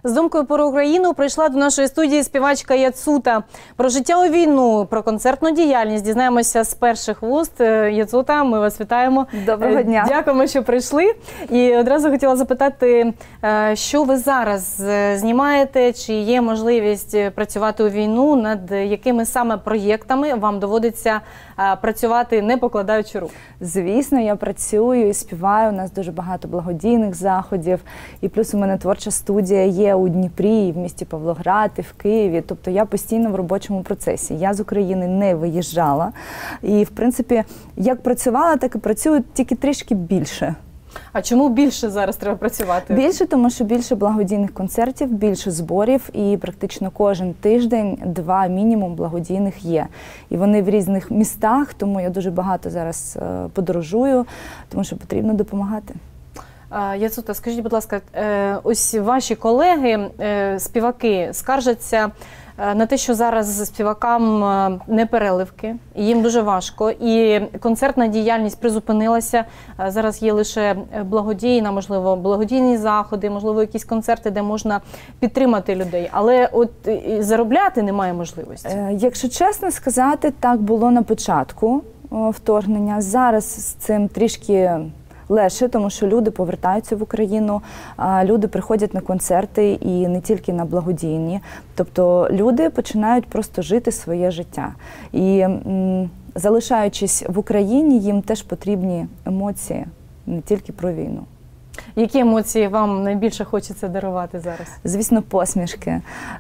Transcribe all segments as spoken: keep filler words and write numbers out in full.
З думкою про Україну прийшла до нашої студії співачка Яцута. Про життя у війну, про концертну діяльність дізнаємося з перших вуст. Яцута, ми вас вітаємо. Доброго дня. Дякуємо, що прийшли. І одразу хотіла запитати, що ви зараз знімаєте, чи є можливість працювати у війну, над якими саме проєктами вам доводиться працювати, не покладаючи рук? Звісно, я працюю і співаю, у нас дуже багато благодійних заходів, і плюс у мене творча студія є у Дніпрі, і в місті Павлоград, і в Києві, тобто я постійно в робочому процесі. Я з України не виїжджала, і в принципі, як працювала, так і працюю, тільки трішки більше. А чому більше зараз треба працювати? Більше, тому що більше благодійних концертів, більше зборів, і практично кожен тиждень два мінімум благодійних є. І вони в різних містах, тому я дуже багато зараз подорожую, тому що потрібно допомагати. Яцута, скажіть, будь ласка, ось ваші колеги, співаки, скаржаться на те, що зараз співакам не переливки, їм дуже важко, і концертна діяльність призупинилася. Зараз є лише благодійна, можливо, благодійні заходи, можливо, якісь концерти, де можна підтримати людей, але от заробляти немає можливості. Якщо чесно сказати, так було на початку вторгнення. Зараз з цим трішки легше, тому що люди повертаються в Україну, люди приходять на концерти і не тільки на благодійні. Тобто люди починають просто жити своє життя. І м, залишаючись в Україні, їм теж потрібні емоції, не тільки про війну. Які емоції вам найбільше хочеться дарувати зараз? Звісно, посмішки.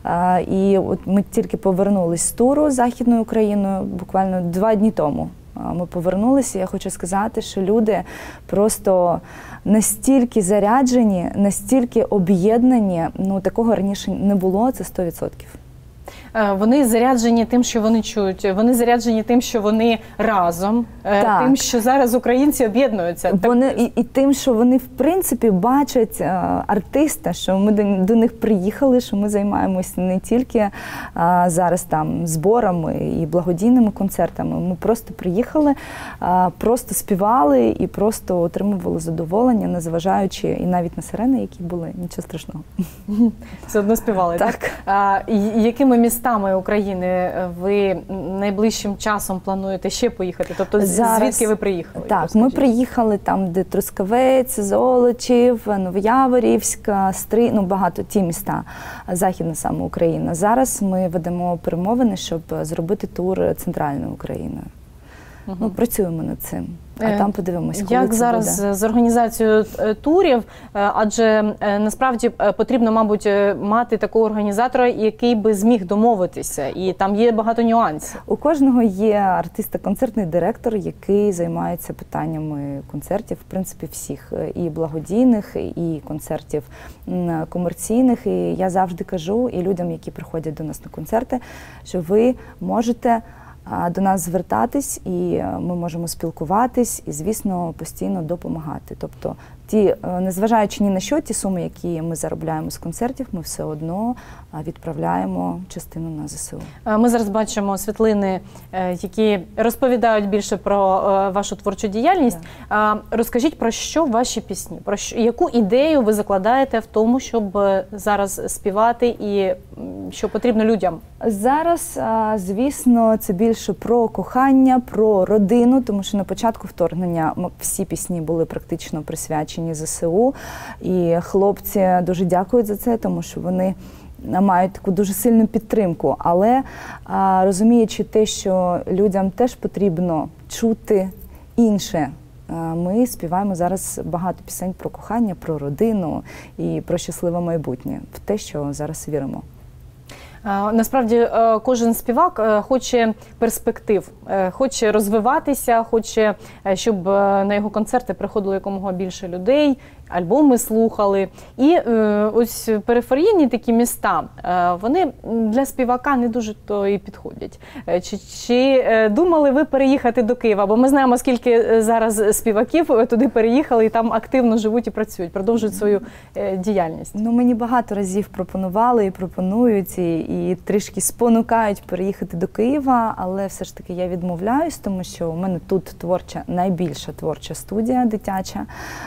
І от ми тільки повернулись з туру Західною Україною буквально два дні тому. Ми повернулися, я хочу сказати, що люди просто настільки заряджені, настільки об'єднані, ну такого раніше не було, це сто відсотків. Вони заряджені тим, що вони чують, вони заряджені тим, що вони разом, так. Тим, що зараз українці об'єднуються. Вони, і, і тим, що вони, в принципі, бачать а, артиста, що ми до, до них приїхали, що ми займаємося не тільки а, зараз там зборами і благодійними концертами, ми просто приїхали, а, просто співали і просто отримували задоволення, незважаючи і навіть на сирени, які були, нічого страшного. Все одно співали, так? так? А, якими містами України ви найближчим часом плануєте ще поїхати? Тобто зараз, звідки ви приїхали? Так, розкажіть. Ми приїхали там, де Трускавець, Золочів, Новояворівськ, Стрий, ну багато ті міста, Західна саме Україна. Зараз ми ведемо перемовини, щоб зробити тур центральною Україною. Угу. Ну, працюємо над цим. А там подивимось, коли як це зараз буде. З організацією турів, адже насправді потрібно, мабуть, мати такого організатора, який би зміг домовитися, і там є багато нюансів. У кожного є артиста-концертний директор, який займається питаннями концертів, в принципі, всіх, і благодійних, і концертів комерційних. І я завжди кажу і людям, які приходять до нас на концерти, що ви можете до нас звертатись, і ми можемо спілкуватись, і, звісно, постійно допомагати. Тобто, ті, незважаючи ні на що, ті суми, які ми заробляємо з концертів, ми все одно відправляємо частину на ЗСУ. Ми зараз бачимо світлини, які розповідають більше про вашу творчу діяльність. Yeah. Розкажіть, про що ваші пісні? Про що, яку ідею ви закладаєте в тому, щоб зараз співати і що потрібно людям? Зараз, звісно, це більше про кохання, про родину, тому що на початку вторгнення всі пісні були практично присвячені ЗСУ. І хлопці дуже дякують за це, тому що вони мають таку дуже сильну підтримку. Але розуміючи те, що людям теж потрібно чути інше, ми співаємо зараз багато пісень про кохання, про родину і про щасливе майбутнє, в те, що зараз віримо. Насправді, кожен співак хоче перспектив, хоче розвиватися, хоче, щоб на його концерти приходило якомога більше людей, альбоми слухали. І ось периферійні такі міста, вони для співака не дуже то і підходять. Чи, чи думали ви переїхати до Києва? Бо ми знаємо, скільки зараз співаків туди переїхали і там активно живуть і працюють, продовжують свою діяльність. Ну, мені багато разів пропонували і пропонують, і і трішки спонукають переїхати до Києва, але все ж таки я відмовляюсь, тому що у мене тут творча, найбільша творча студія дитяча,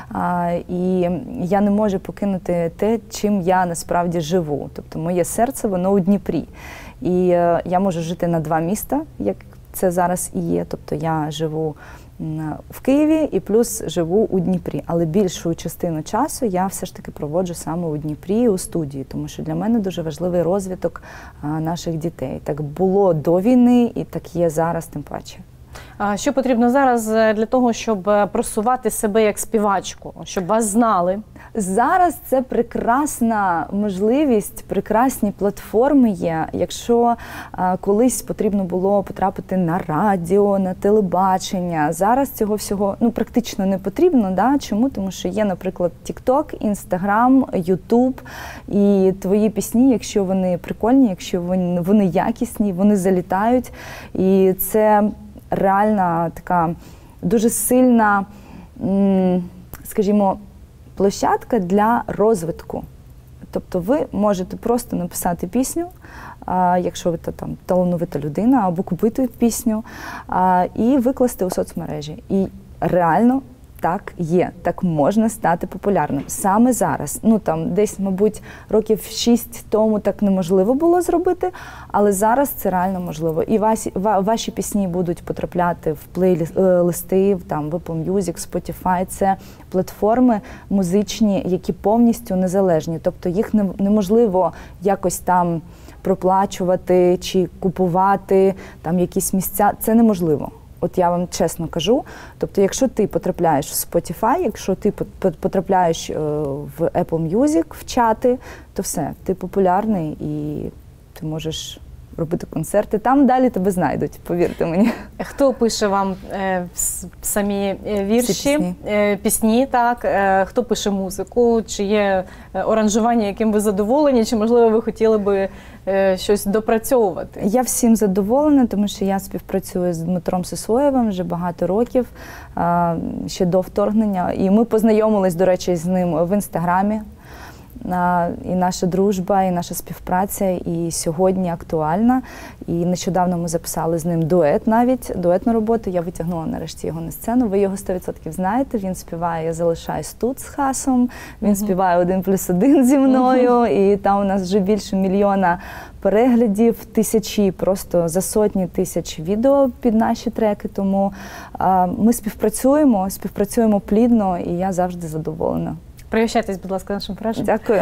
і я не можу покинути те, чим я насправді живу. Тобто моє серце, воно у Дніпрі. І я можу жити на два міста, як це зараз і є. Тобто я живу в Києві і плюс живу у Дніпрі. Але більшу частину часу я все ж таки проводжу саме у Дніпрі, у студії, тому що для мене дуже важливий розвиток наших дітей. Так було до війни і так є зараз, тим паче. Що потрібно зараз для того, щоб просувати себе як співачку, щоб вас знали? Зараз це прекрасна можливість, прекрасні платформи є. Якщо а, колись потрібно було потрапити на радіо, на телебачення, зараз цього всього ну, практично не потрібно. Да? Чому? Тому що є, наприклад, TikTok, Instagram, YouTube, і твої пісні, якщо вони прикольні, якщо вони, вони якісні, вони залітають. І це реальна така дуже сильна, скажімо, площадка для розвитку. Тобто ви можете просто написати пісню, якщо ви там талановита людина, або купити пісню, і викласти у соцмережі. І реально так є, так можна стати популярним. Саме зараз. Ну там десь, мабуть, років шість тому так неможливо було зробити, але зараз це реально можливо. І ваші, ваші пісні будуть потрапляти в плейлисти, там, в Apple Music, Spotify. Це платформи музичні, які повністю незалежні. Тобто їх не, неможливо якось там проплачувати чи купувати там якісь місця. Це неможливо. От я вам чесно кажу, тобто якщо ти потрапляєш в Spotify, якщо ти потрапляєш в Apple Music, в чати, то все, ти популярний і ти можеш робити концерти. Там далі тебе знайдуть, повірте мені. Хто пише вам е, самі вірші, пісні. Е, пісні, так? Е, хто пише музику? Чи є оранжування, яким ви задоволені? Чи, можливо, ви хотіли би е, щось допрацьовувати? Я всім задоволена, тому що я співпрацюю з Дмитром Сисоєвим вже багато років, е, ще до вторгнення. І ми познайомились, до речі, з ним в Інстаграмі. І наша дружба, і наша співпраця і сьогодні актуальна. І нещодавно ми записали з ним дует навіть, дуетну роботу. Я витягнула нарешті його на сцену. Ви його сто відсотків знаєте. Він співає «Я залишаюсь тут» з Хасом, він uh-huh. співає «Один плюс один» зі мною. Uh-huh. І там у нас вже більше мільйона переглядів, тисячі, просто за сотні тисяч відео під наші треки. Тому а, ми співпрацюємо, співпрацюємо плідно, і я завжди задоволена. Пригощайтесь, будь ласка, нашим фрешем. Дякую.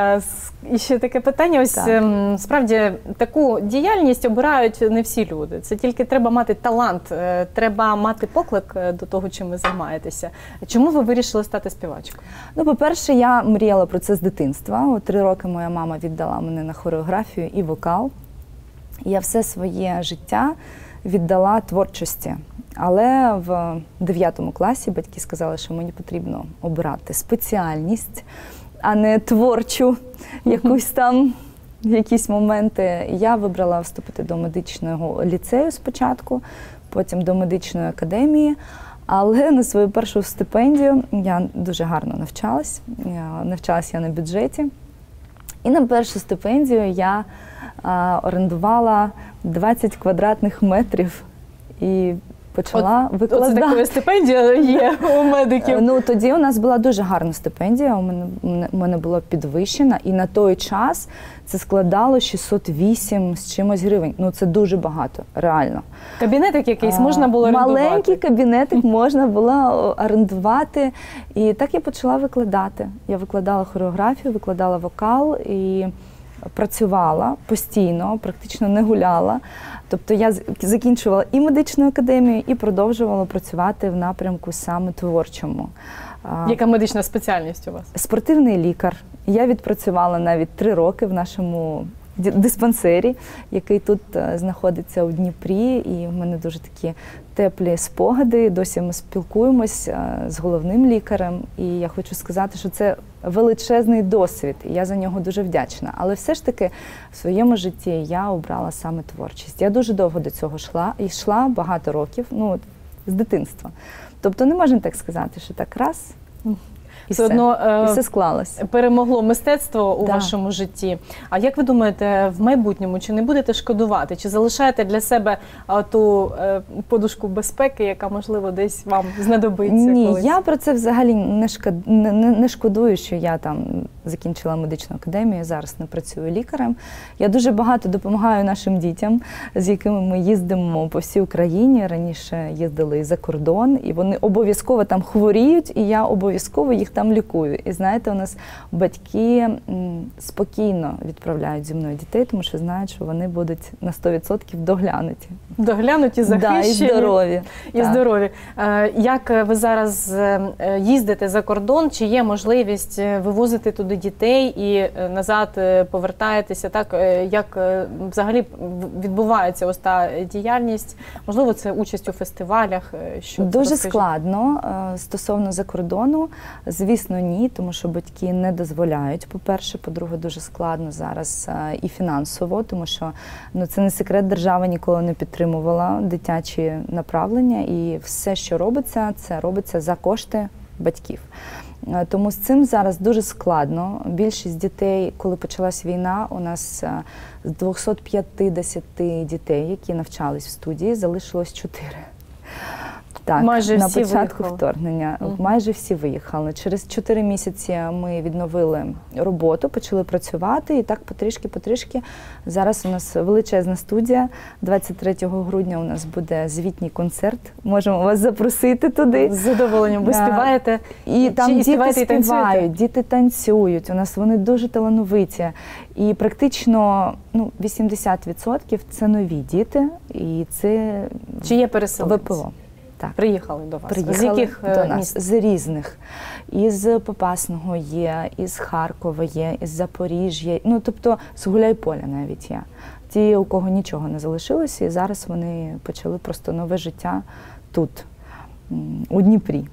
І ще таке питання. Ось так. Справді таку діяльність обирають не всі люди. Це тільки треба мати талант, треба мати поклик до того, чим ви займаєтеся. Чому ви вирішили стати співачкою? Ну, по-перше, я мріяла про це з дитинства. О, три роки моя мама віддала мене на хореографію і вокал. Я все своє життя віддала творчості. Але в дев'ятому класі батьки сказали, що мені потрібно обирати спеціальність, а не творчу якусь там, якісь моменти. Я вибрала вступити до медичного ліцею спочатку, потім до медичної академії. Але на свою першу стипендію я дуже гарно навчалась. Я навчалась я на бюджеті. І на першу стипендію я а, орендувала двадцять квадратних метрів і почала От, викладати. Оце така стипендія є у медиків. Ну, тоді у нас була дуже гарна стипендія, у мене, у мене була підвищена, і на той час це складало шістсот вісім з чимось гривень. Ну, це дуже багато, реально. Кабінетик якийсь можна було орендувати? Маленький кабінетик можна було орендувати, і так я почала викладати. Я викладала хореографію, викладала вокал і працювала постійно, практично не гуляла. Тобто я закінчувала і медичну академію, і продовжувала працювати в напрямку саме творчому. Яка медична спеціальність у вас? Спортивний лікар. Я відпрацювала навіть три роки в нашому диспансері, який тут знаходиться у Дніпрі, і в мене дуже такі теплі спогади. Досі ми спілкуємось з головним лікарем, і я хочу сказати, що це величезний досвід, і я за нього дуже вдячна. Але все ж таки в своєму житті я обрала саме творчість. Я дуже довго до цього йшла, і йшла багато років, ну, з дитинства. Тобто не можна так сказати, що так раз. І все все. одно е, І все склалось. перемогло мистецтво у Да. вашому житті. А як ви думаєте, в майбутньому чи не будете шкодувати? Чи залишаєте для себе а, ту е, подушку безпеки, яка, можливо, десь вам знадобиться? Ні, колись? я про це взагалі не, шкод... не, не, не шкодую, що я там закінчила медичну академію, зараз не працюю лікарем. Я дуже багато допомагаю нашим дітям, з якими ми їздимо по всій Україні. Раніше їздили і за кордон, і вони обов'язково там хворіють, і я обов'язково їх там лікую. І знаєте, у нас батьки м, спокійно відправляють зі мною дітей, тому що знають, що вони будуть на сто відсотків доглянуті. Доглянуті, захищені. Да, і здорові. І Так. здорові. Е, Як ви зараз е, їздите за кордон? Чи є можливість вивозити туди дітей і е, назад е, повертаєтеся? Так, е, як е, взагалі відбувається ось та діяльність? Можливо, це участь у фестивалях? Е, Що це? Дуже Розкажіть. складно е, стосовно за кордону. Звісно, ні, тому що батьки не дозволяють. По-перше, по-друге, дуже складно зараз е, і фінансово, тому що ну це не секрет, держава ніколи не підтримувала дитячі направлення, і все, що робиться, це робиться за кошти батьків. Е, Тому з цим зараз дуже складно. Більшість дітей, коли почалась війна, у нас е, з двохсот п'ятдесяти дітей, які навчались в студії, залишилось чотири. Так, Майже на всі початку виїхали. вторгнення. Мгм. Майже всі виїхали. Через чотири місяці ми відновили роботу, почали працювати, і так потрішки-потрішки. Зараз у нас величезна студія. двадцять третього грудня у нас буде звітній концерт. Можемо вас запросити туди. З задоволенням. Ви Да. співаєте? І Чи там і діти співаєте, і танцюєте? співають, діти танцюють. У нас вони дуже талановиті. І практично ну, вісімдесят відсотків це нові діти. І це Чи є переселенці? ВПО. Так. Приїхали до вас? Приїхали З яких е, до нас міст? з різних. Із Попасного є, із Харкова є, із Запоріжжя, ну тобто з Гуляйполя навіть є. Ті, у кого нічого не залишилося, і зараз вони почали просто нове життя тут, м, у Дніпрі.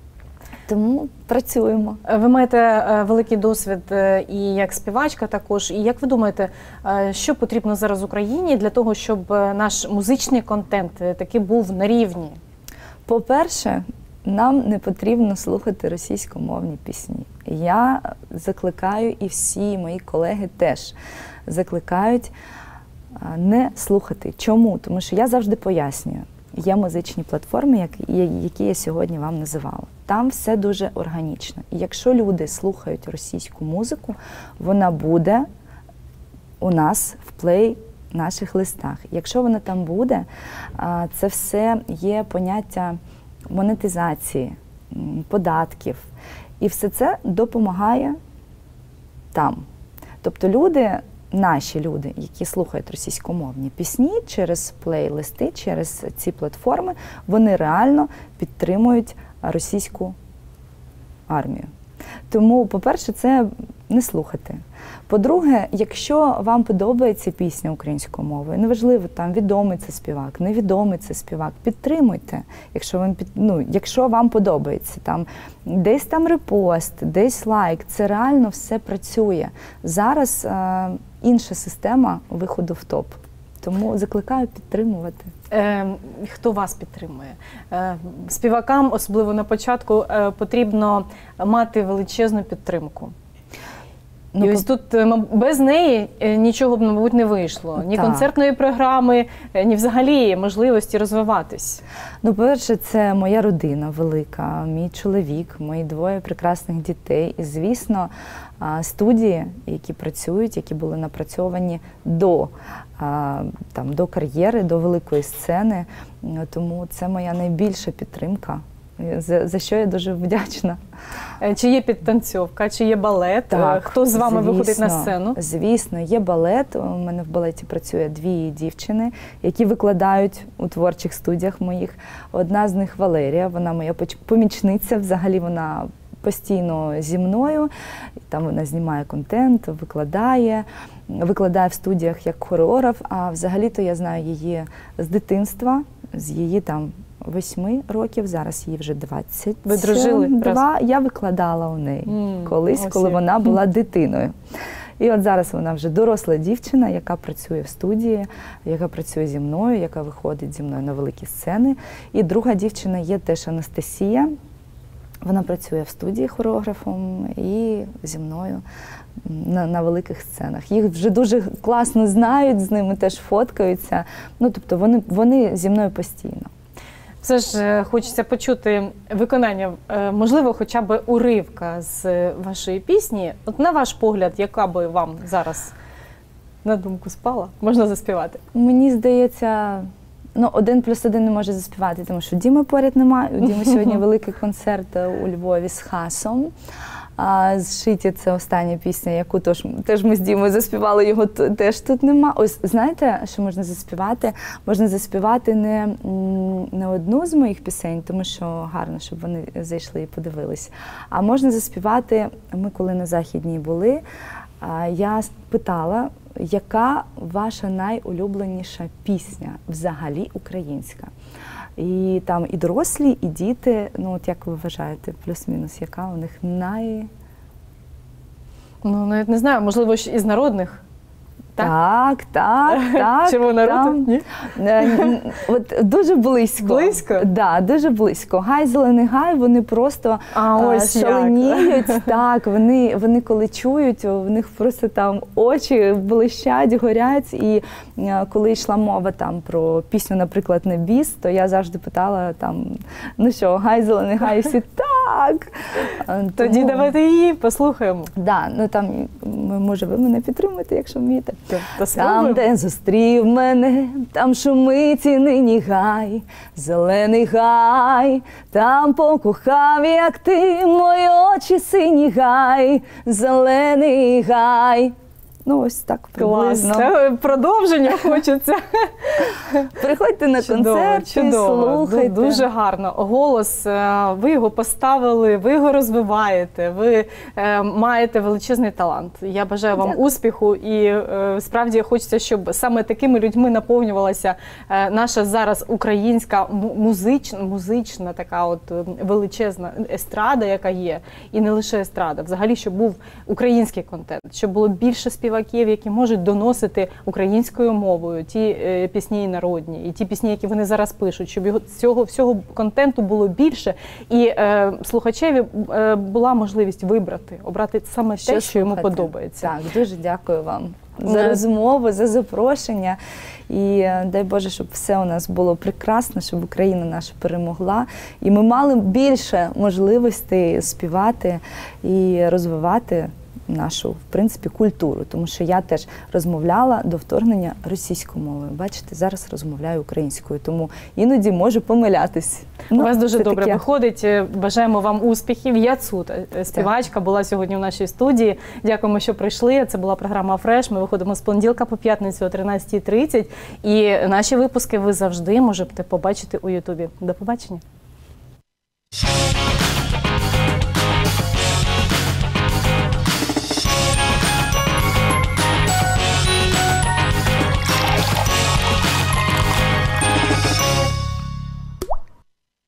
Тому працюємо. Ви маєте е, великий досвід е, і як співачка також. І як ви думаєте, е, що потрібно зараз Україні для того, щоб е, наш музичний контент е, таки був на рівні? По-перше, нам не потрібно слухати російськомовні пісні. Я закликаю, і всі мої колеги теж закликають а, не слухати. Чому? Тому що я завжди пояснюю. Є музичні платформи, які, які я сьогодні вам називала. Там все дуже органічно. І якщо люди слухають російську музику, вона буде у нас в плей наших листах. Якщо вона там буде, а, це все є поняття монетизації, м, податків. І все це допомагає там. Тобто люди, наші люди, які слухають російськомовні пісні через плейлисти, через ці платформи, вони реально підтримують російську армію. Тому, по-перше, це не слухати. По-друге, якщо вам подобається пісня українською мовою, неважливо, там відомий це співак, невідомий це співак, підтримуйте, якщо вам, під, ну, якщо вам подобається. Там, десь там репост, десь лайк, це реально все працює. Зараз е, інша система виходу в топ. Тому закликаю підтримувати. Е, Хто вас підтримує? Е, Співакам, особливо на початку, е, потрібно мати величезну підтримку. Ну, І ось тут е, маб- без неї е, нічого б, мабуть, не вийшло. Ні Так. концертної програми, е, ні взагалі можливості розвиватись. Ну, по-перше, це моя родина велика, мій чоловік, мої двоє прекрасних дітей. І, звісно, а, студії, які працюють, які були напрацьовані до, а, там, до кар'єри, до великої сцени. Тому це моя найбільша підтримка, за, за що я дуже вдячна. Е, Чи є підтанцьовка, чи є балет? Е, Хто з вами звісно, виходить на сцену? Звісно, є балет. У мене в балеті працює дві дівчини, які викладають у творчих студіях моїх. Одна з них Валерія, вона моя поч- помічниця, взагалі вона постійно зі мною. Там вона знімає контент, викладає, викладає в студіях як хореограф, а взагалі-то я знаю її з дитинства, з її там восьми років, зараз їй вже двадцять. Ви дружили два. Я викладала у неї М, колись, ось коли як. вона була дитиною. І от зараз вона вже доросла дівчина, яка працює в студії, яка працює зі мною, яка виходить зі мною на великі сцени. І друга дівчина є теж Анастасія. Вона працює в студії хореографом і зі мною на, на великих сценах. Їх вже дуже класно знають, з ними теж фоткаються. Ну, тобто вони, вони зі мною постійно. Все ж хочеться почути виконання, можливо, хоча б уривка з вашої пісні. От на ваш погляд, яка би вам зараз на думку спала, можна заспівати? Мені здається, ну, один плюс один не може заспівати, тому що Діми поряд немає. У Діми сьогодні великий концерт у Львові з Хасом. А «Зшиті» – це остання пісня, яку теж, теж ми з Дімою заспівали, його теж тут нема. Ось, знаєте, що можна заспівати? Можна заспівати не, не одну з моїх пісень, тому що гарно, щоб вони зайшли і подивились. А можна заспівати, ми коли на Західній були, я питала, яка ваша найулюбленіша пісня взагалі українська? І там і дорослі, і діти, ну от як ви вважаєте, плюс-мінус, яка у них най... Ну, навіть не знаю, можливо, із народних? Так, так, так. Червона рута? Ні? От дуже близько. Близько? Да, дуже близько. Гай, зелений гай, вони просто а, ось шаленіють. Так, вони, вони коли чують, у них просто там очі блищать, горять. І коли йшла мова там про пісню, наприклад, «Не біс», то я завжди питала там, ну що, гай, зелений гай, і всі так. Тоді тому... давайте її послухаємо. Да, ну там, може, ви мене підтримуєте, якщо вмієте. Та там, де зустрів мене, там шумить і нині гай, зелений гай, там покохав, як ти, мої очі сині гай, зелений гай. Ну, ось так приблизно. Клас, продовження хочеться. Приходьте на концерт, слухайте. Дуже гарно. Голос, ви його поставили, ви його розвиваєте, ви маєте величезний талант. Я бажаю вам Дякую. Успіху і справді хочеться, щоб саме такими людьми наповнювалася наша зараз українська музична, музична така от величезна естрада, яка є. І не лише естрада. Взагалі, щоб був український контент, щоб було більше співаків, які можуть доносити українською мовою ті е, пісні народні, і ті пісні, які вони зараз пишуть, щоб його, цього всього контенту було більше, і е, слухачеві е, була можливість вибрати, обрати саме що те, що йому слухати. подобається. Так, дуже дякую вам за розмову, за запрошення. І дай Боже, щоб все у нас було прекрасно, щоб Україна наша перемогла. І ми мали більше можливостей співати і розвивати нашу, в принципі, культуру, тому що я теж розмовляла до вторгнення російською мовою. Бачите, зараз розмовляю українською, тому іноді можу помилятись. У ну, вас дуже добре таке. Виходить. Бажаємо вам успіхів. Яцут, співачка, була сьогодні в нашій студії. Дякуємо, що прийшли. Це була програма «Фреш». Ми виходимо з понеділка по п'ятницю о тринадцятій тридцять. І наші випуски ви завжди можете побачити у Ютубі. До побачення.